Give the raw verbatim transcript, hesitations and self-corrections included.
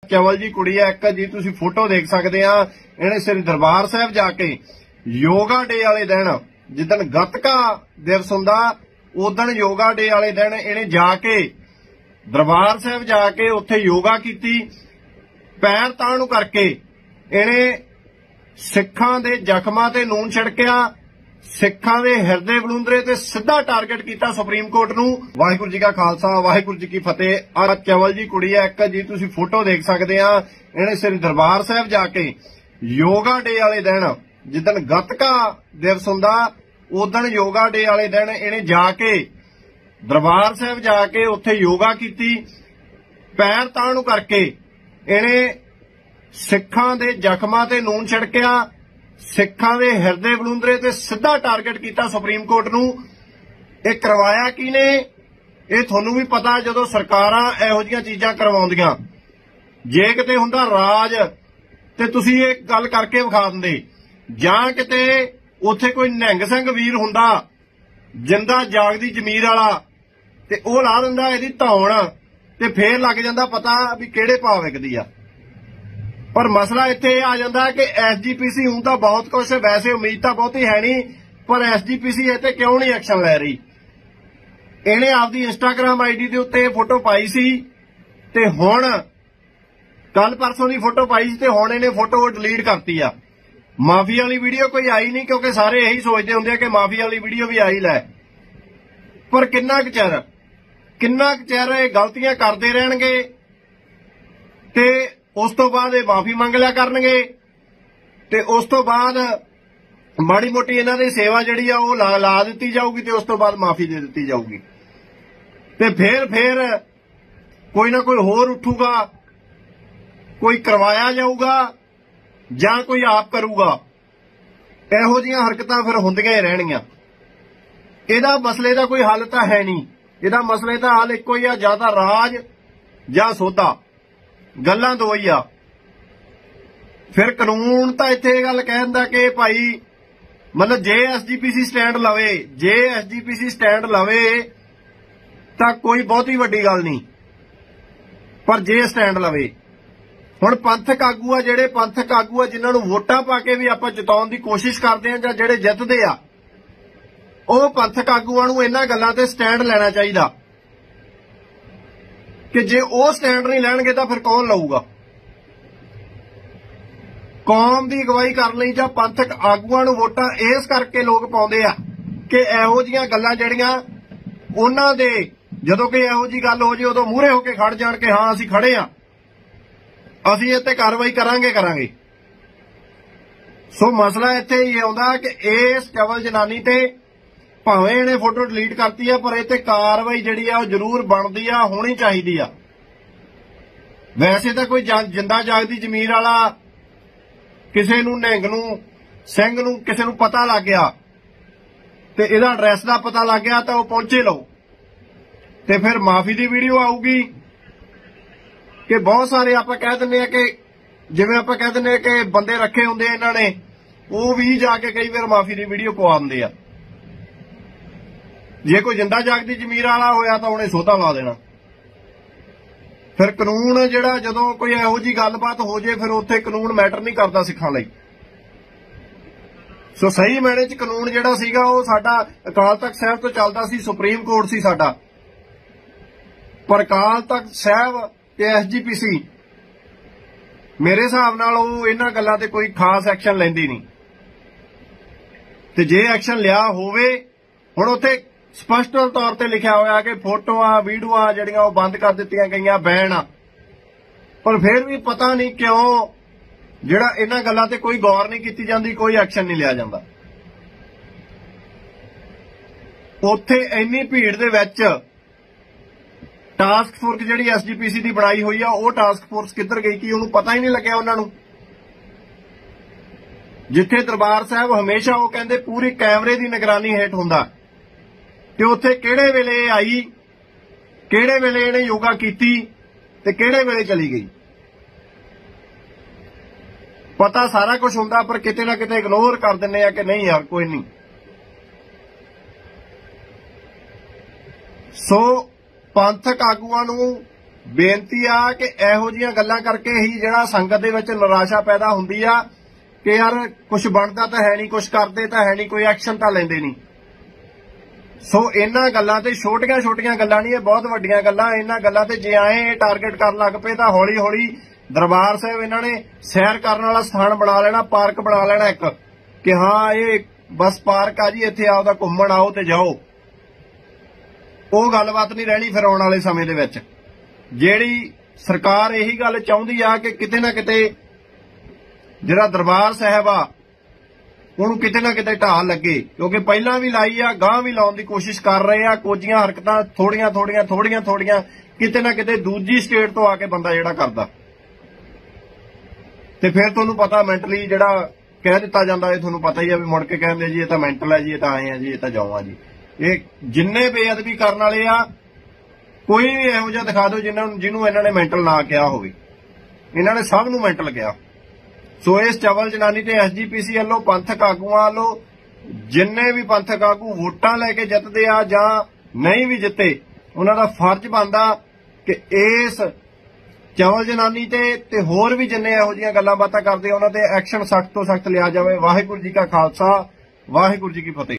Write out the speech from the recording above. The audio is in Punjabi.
ਚਵਲ जी कुड़ी है एक जी, तुसीं फोटो देख सकते हैं। इन्हें श्री दरबार साहब जाके योगा डे वाले दिन, जिदन गतका दिवस हुंदा उदन योगा डे वाले दिन इन्हें जाके दरबार साहब जाके उत्थे योगा कीती। पैर ताणू करके इन्हें सिखां दे जख्मां ते नून छिड़किया, सिखां दे हिरदे बलूंदरे ते सीधा टारगेट किया सुप्रीम कोर्ट नूं। वाहिगुरू जी का खालसा वाहिगुरू जी की फतेह। आ चवल जी कुड़ी है एक जी, तुसीं फोटो देख सकते हैं। इन्हें श्री दरबार साहब जाके योगा डे वाले दिन, जिदन गतका दिवस हुंदा उदन योगा डे वाले दिन इन्हें जाके दरबार साहब जाके उत्थे योगा कीती। पैर ताणू करके इन्हें सिखां दे जख्मां ते नून छिड़किया, सिखां दे हिरदे बलूंदरे ते सीधा टारगेट किया सुप्रीम कोर्ट नूं। ये करवाया किने? ये तुहानूं भी पता जदों सरकारां इहो जिहियां चीजां करवाउंदियां। जे किते हुंदा राज ते तुसीं ये गल करके विखा दिंदे, जां किते उत्थे कोई निहंग सिंह वीर हुंदा जिंदा जागदी जमीर वाला ते ओह ला दिंदा इहदी धौण, ते फेर लग जांदा पता भी किहड़े भाव विकदी आ। पर मसला इत्थे आ जाता है कि एस जी पी सी हूं तो बहुत कुछ, वैसे उम्मीद तो बहुती है नहीं, पर एस जी पी सी इत्थे क्यों नहीं एक्शन लै रही। इन्हें आपकी इंस्टाग्राम आई डी के उत्ते फोटो पाई सी ते हुण कल परसों की फोटो पाई सी ते हुण इन्हें फोटो डिलीट करती आ। माफी वाली वीडियो कोई आई नहीं, क्योंकि सारे यही सोचते होंगे कि माफी वाली वीडियो भी आई लै। पर किन्ना क चिर किन्ना क चिर ये गलतियां करते रहणगे ते उस तो बाद ये माफी मंग लिया करनगे, ते उस तो बाद माड़ी मोटी इन्हां दी सेवा जिहड़ी आ ओह ला ला दित्ती जाऊगी, ते उस तो बाद माफी दे दित्ती जाऊगी, ते फिर फिर कोई ना कोई होर उठूगा, कोई करवाया जाऊगा जां कोई आप करूगा। इहो जिहियां हरकतां फिर हुंदियां ही रहणगीਆਂ। इहदा मसले दा कोई हल तां है नहीं। इहदा मसले दा हल इक्को ही आ, जां तां राज जां सौदा, गल्लां दो ही आ। फिर कानून तो इत्थे ये गल कह दिंदा कि भाई मतलब J S G P C stand लवे, J S G P C stand लवे तां कोई बहुती वड्डी गल नहीं, पर जे स्टैंड लवे। हुण पंथक आगू आ, जिहड़े पंथक आगू आ जिन्हां नूं वोटां पा के भी आपां जिताउण दी कोशिश करदे आ, जां जिहड़े जितदे आ, ਉਹ ਪੰਥਕ ਆਗੂਆਂ ਨੂੰ ਇਹਨਾਂ ਗੱਲਾਂ ਤੇ ਸਟੈਂਡ ਲੈਣਾ ਚਾਹੀਦਾ ਕਿ ਜੇ ਉਹ ਸਟੈਂਡ ਨਹੀਂ ਲੈਣਗੇ ਤਾਂ ਫਿਰ ਕੌਣ ਲਊਗਾ। ਕੌਮ ਦੀ ਅਗਵਾਈ ਕਰਨ ਲਈ ਜਾਂ ਪੰਥਕ ਆਗੂਆਂ ਨੂੰ ਵੋਟਾਂ ਇਸ ਕਰਕੇ ਲੋਕ ਪਾਉਂਦੇ ਆ ਕਿ ਇਹੋ ਜੀਆਂ ਗੱਲਾਂ ਜਿਹੜੀਆਂ ਉਹਨਾਂ ਦੇ ਜਦੋਂ ਕਿ ਇਹੋ ਜੀ ਗੱਲ ਹੋ ਜੇ ਉਦੋਂ ਮੂਹਰੇ ਹੋ ਕੇ ਖੜ ਜਾਣ ਕਿ ਹਾਂ ਅਸੀਂ ਖੜੇ ਆ, ਅਸੀਂ ਇੱਥੇ ਕਾਰਵਾਈ ਕਰਾਂਗੇ ਕਰਾਂਗੇ ਸੋ ਮਸਲਾ ਇੱਥੇ ਹੀ ਆਉਂਦਾ ਕਿ ਇਸ ਚਵਲ ਜਨਾਨੀ ਤੇ ਭਾਵੇਂ ਇਹਨੇ ਫੋਟੋ ਡਿਲੀਟ ਕਰਤੀ ਆ, ਪਰ ਇਹ ਤੇ ਕਾਰਵਾਈ ਜਿਹੜੀ ਆ ਉਹ ਜ਼ਰੂਰ ਬਣਦੀ ਆ, ਹੋਣੀ ਚਾਹੀਦੀ ਆ। ਵੈਸੇ ਤਾਂ ਕੋਈ ਜਿੰਦਾ ਜਾਗਦੀ ਜ਼ਮੀਰ ਵਾਲਾ ਕਿਸੇ ਨੂੰ ਨਿਹੰਗ ਨੂੰ ਸਿੰਘ ਨੂੰ ਕਿਸੇ ਨੂੰ ਪਤਾ ਲੱਗ ਗਿਆ ਤੇ ਇਹਦਾ ਐਡਰੈਸ ਦਾ ਪਤਾ ਲੱਗ ਗਿਆ ਤਾਂ ਉਹ ਪਹੁੰਚੇ ਲਓ, ਤੇ ਫਿਰ ਮਾਫੀ ਦੀ ਵੀਡੀਓ ਆਊਗੀ ਕਿ ਬਹੁਤ ਸਾਰੇ ਆਪਾਂ ਕਹਿ ਦਿੰਦੇ ਆ ਕਿ ਜਿਵੇਂ ਆਪਾਂ ਕਹਿ ਦਿੰਦੇ ਆ ਕਿ ਬੰਦੇ ਰੱਖੇ ਹੁੰਦੇ ਆ ਇਹਨਾਂ ਨੇ, ਉਹ ਵੀ ਜਾ ਕੇ ਕਈ ਵਾਰ ਮਾਫੀ ਦੀ ਵੀਡੀਓ ਪਵਾ ਦਿੰਦੇ ਆ। ਜੇ ਕੋਈ ਜਿੰਦਾ ਜਾਗਦੀ ਜ਼ਮੀਰ ਵਾਲਾ ਹੋਇਆ ਤਾਂ ਉਹਨੇ ਸੋਧਾ ਲਾ ਦੇਣਾ। ਫਿਰ ਕਾਨੂੰਨ ਜਿਹੜਾ ਜਦੋਂ ਕੋਈ ਇਹੋ ਜੀ ਗੱਲਬਾਤ ਹੋ ਜੇ ਫਿਰ ਉੱਥੇ ਕਾਨੂੰਨ ਮੈਟਰ ਨਹੀਂ ਕਰਦਾ ਸਿੱਖਾਂ ਲਈ। ਸੋ ਸਹੀ ਮਾਇਨੇ 'ਚ ਕਾਨੂੰਨ ਜਿਹੜਾ ਸੀਗਾ ਉਹ ਸਾਡਾ ਅਕਾਲ ਤਖਤ ਸਾਹਿਬ ਤੋਂ ਚੱਲਦਾ ਸੀ, ਸੁਪਰੀਮ ਕੋਰਟ ਸੀ ਸਾਡਾ, ਪਰ ਅਕਾਲ ਤਖਤ ਸਾਹਿਬ ਤੇ ਐਸ ਜੀ ਪੀ ਸੀ ਮੇਰੇ ਹਿਸਾਬ ਨਾਲ ਉਹ ਇਹਨਾਂ ਗੱਲਾਂ ਤੇ ਕੋਈ ਖਾਸ ਐਕਸ਼ਨ ਲੈਂਦੀ ਨਹੀਂ। ਤੇ ਜੇ ਐਕਸ਼ਨ ਲਿਆ ਹੋਵੇ, ਹੁਣ ਉੱਥੇ ਸਪਸ਼ਟ ਤੌਰ ਤੇ ਲਿਖਿਆ ਹੋਇਆ ਕਿ ਫੋਟੋਆਂ ਵੀਡੀਓਆਂ ਜਿਹੜੀਆਂ ਉਹ ਬੰਦ ਕਰ ਦਿੱਤੀਆਂ ਗਈਆਂ, ਬੈਨ ਆ, ਪਰ ਫਿਰ ਵੀ ਪਤਾ ਨਹੀਂ ਕਿਉਂ ਜਿਹੜਾ ਇਹਨਾਂ ਗੱਲਾਂ ਤੇ ਕੋਈ ਗੌਰ ਨਹੀਂ ਕੀਤੀ ਜਾਂਦੀ, ਕੋਈ ਐਕਸ਼ਨ ਨਹੀਂ ਲਿਆ ਜਾਂਦਾ। ਉੱਥੇ ਇੰਨੀ ਭੀੜ ਦੇ ਵਿੱਚ ਟਾਸਕ ਫੋਰਸ ਜਿਹੜੀ ਐਸ ਜੀ ਪੀ ਸੀ ਦੀ ਬਣਾਈ ਹੋਈ ਆ, ਉਹ ਟਾਸਕ ਫੋਰਸ ਕਿੱਧਰ ਗਈ ਕਿ ਉਹਨੂੰ ਪਤਾ ਹੀ ਨਹੀਂ ਲੱਗਿਆ ਉਹਨਾਂ ਨੂੰ। ਜਿੱਥੇ ਦਰਬਾਰ ਸਾਹਿਬ ਹਮੇਸ਼ਾ ਉਹ ਕਹਿੰਦੇ ਪੂਰੀ ਕੈਮਰੇ ਦੀ ਨਿਗਰਾਨੀ ਹੇਠ ਹੁੰਦਾ, ਤੇ ਉੱਥੇ ਕਿਹੜੇ ਵੇਲੇ ਆਈ, ਕਿਹੜੇ ਵੇਲੇ ਇਹਨੇ ਯੋਗਾ ਕੀਤੀ ਤੇ ਕਿਹੜੇ ਵੇਲੇ ਚਲੀ ਗਈ, ਪਤਾ ਸਾਰਾ ਕੁਝ ਹੁੰਦਾ, ਪਰ ਕਿਤੇ ਨਾ ਕਿਤੇ ਇਗਨੋਰ ਕਰ ਦਿੰਦੇ ਆ ਕਿ ਨਹੀਂ ਯਾਰ ਕੋਈ ਨਹੀਂ। ਸੋ ਪੰਥਕ ਆਗੂਆਂ ਨੂੰ ਬੇਨਤੀ ਆ ਕਿ ਇਹੋ ਜਿਹੀਆਂ ਗੱਲਾਂ ਕਰਕੇ ਹੀ ਜਿਹੜਾ ਸੰਗਤ ਦੇ ਵਿੱਚ ਨਿਰਾਸ਼ਾ ਪੈਦਾ ਹੁੰਦੀ ਆ ਕਿ ਯਾਰ ਕੁਝ ਬਣਦਾ ਤਾਂ ਹੈ ਨਹੀਂ, ਕੁਝ ਕਰਦੇ ਤਾਂ ਹੈ ਨਹੀਂ, ਕੋਈ ਐਕਸ਼ਨ ਤਾਂ ਲੈਂਦੇ ਨਹੀਂ। ਸੋ ਇਹਨਾਂ ਗੱਲਾਂ ਤੇ ਛੋਟੀਆਂ ਛੋਟੀਆਂ ਗੱਲਾਂ ਨਹੀਂ, ਇਹ ਬਹੁਤ ਵੱਡੀਆਂ ਗੱਲਾਂ। ਇਹਨਾਂ ਗੱਲਾਂ ਤੇ ਜੇ ਆਏ ਟਾਰਗੇਟ ਕਰਨ ਲੱਗ ਪਏ ਤਾਂ ਹੌਲੀ ਹੌਲੀ ਦਰਬਾਰ ਸਾਹਿਬ ਇਹਨਾਂ ਨੇ ਸੈਰ ਕਰਨ ਵਾਲਾ ਸਥਾਨ ਬਣਾ ਲੈਣਾ, ਪਾਰਕ ਬਣਾ ਲੈਣਾ ਇੱਕ, ਕਿ ਹਾਂ ਇਹ ਬਸ ਪਾਰਕ ਆ ਜੀ, ਇੱਥੇ ਆਪਦਾ ਘੁੰਮਣ ਆਓ ਤੇ ਜਾਓ। ਉਹ ਗੱਲਬਾਤ ਨਹੀਂ ਰਹਿਣੀ ਫਿਰ ਆਉਣ ਵਾਲੇ ਸਮੇਂ ਦੇ ਵਿੱਚ। ਜਿਹੜੀ ਸਰਕਾਰ ਇਹੀ ਗੱਲ ਚਾਹੁੰਦੀ ਆ ਕਿ ਕਿਤੇ ਨਾ ਕਿਤੇ ਜਿਹੜਾ ਦਰਬਾਰ ਸਾਹਿਬ ਆ ਉਹਨੂੰ ਕਿਤੇ ਨਾ ਕਿਤੇ ਢਾਹ ਲੱਗੇ, ਕਿਉਂਕਿ ਪਹਿਲਾਂ ਵੀ ਲਾਈ ਆ, ਗਾਂ ਵੀ ਲਾਉਣ ਦੀ ਕੋਸ਼ਿਸ਼ ਕਰ ਰਹੇ ਆ। ਕੁਝੀਆਂ ਹਰਕਤਾਂ ਥੋੜੀਆਂ ਥੋੜੀਆਂ ਥੋੜੀਆਂ ਥੋੜੀਆਂ ਕਿਤੇ ਨਾ ਕਿਤੇ ਦੂਜੀ ਸਟੇਟ ਤੋਂ ਆ ਕੇ ਬੰਦਾ ਜਿਹੜਾ ਕਰਦਾ, ਤੇ ਫਿਰ ਤੁਹਾਨੂੰ ਪਤਾ ਮੈਂਟਲੀ ਜਿਹੜਾ ਕਹਿ ਦਿੱਤਾ ਜਾਂਦਾ, ਇਹ ਤੁਹਾਨੂੰ ਪਤਾ ਹੀ ਆ ਵੀ ਮੁੜ ਕੇ ਕਹਿੰਦੇ ਜੀ ਇਹ ਤਾਂ ਮੈਂਟਲ ਹੈ ਜੀ, ਇਹ ਤਾਂ ਆਏ ਆ ਜੀ, ਇਹ ਤਾਂ ਜਾਓ ਆ ਜੀ। ਇਹ ਜਿੰਨੇ ਬੇਅਦਬੀ ਕਰਨ ਵਾਲੇ ਆ ਕੋਈ ਵੀ ਇਹੋ ਜਿਹਾ ਦਿਖਾ ਦਿਓ ਜਿਹਨਾਂ ਜਿਹਨੂੰ ਇਹਨਾਂ ਨੇ ਮੈਂਟਲ ਨਾ ਕਿਹਾ ਹੋਵੇ। ਇਹਨਾਂ ਨੇ ਸਭ ਨੂੰ ਮੈਂਟਲ ਕਿਹਾ। ਸੋ ਇਸ ਚਵਲ ਜਨਾਨੀ ਤੇ ਐਸਜੀਪੀਸੀ ਵੱਲੋਂ ਪੰਥਕ ਆਗੂਆਂ ਵੱਲੋਂ ਜਿੰਨੇ ਵੀ ਪੰਥਕ ਆਗੂ ਵੋਟਾਂ ਲੈ ਕੇ ਜਿੱਤਦੇ ਆ ਜਾਂ ਨਹੀਂ ਵੀ ਜਿੱਤੇ, ਉਹਨਾਂ ਦਾ ਫਰਜ਼ ਬਣਦਾ ਕਿ ਇਸ ਚਵਲ ਜਨਾਨੀ ਤੇ ਤੇ ਹੋਰ ਵੀ ਜਿੰਨੇ ਇਹੋ ਜਿਹੀਆਂ ਗੱਲਾਂ ਬਾਤਾਂ ਕਰਦੇ ਉਹਨਾਂ ਤੇ ਐਕਸ਼ਨ ਸਖਤ ਤੋਂ ਸਖਤ ਲਿਆ ਜਾਵੇ। ਵਾਹਿਗੁਰੂ ਜੀ ਕਾ ਖਾਲਸਾ, ਵਾਹਿਗੁਰੂ ਜੀ ਕੀ ਫਤਿਹ।